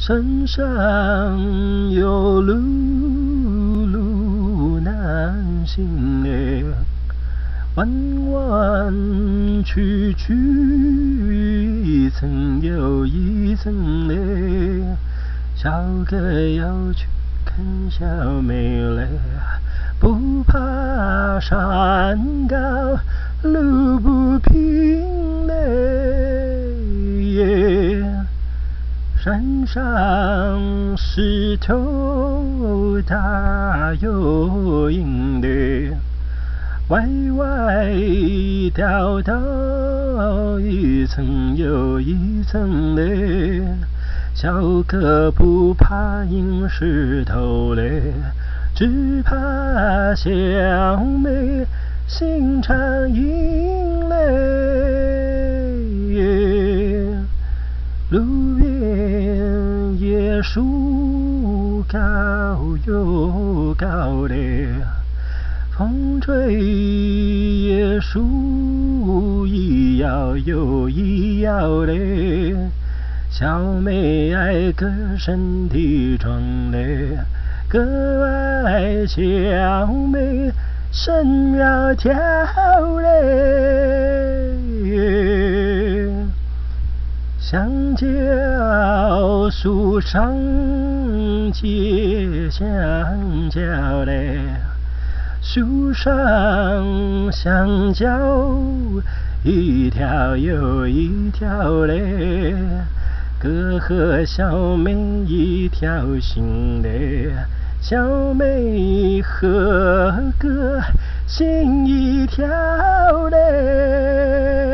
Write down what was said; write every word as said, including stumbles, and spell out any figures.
山上有路，路难行咧，弯弯曲曲，一层又一层咧。小哥要去看小妹咧，不怕山高路不平咧。山上石头大又硬咧，歪歪倒倒，一层又一层咧。小哥不怕硬石头咧，只怕小妹心肠硬咧。路边椰树高又高咧，风吹椰树一摇又一摇咧。小妹爱哥身体壮咧，哥爱小妹身苗条咧。香蕉树上结香蕉咧，树上香蕉一条又一条咧。哥和小妹一条心咧，小妹和哥心一条咧。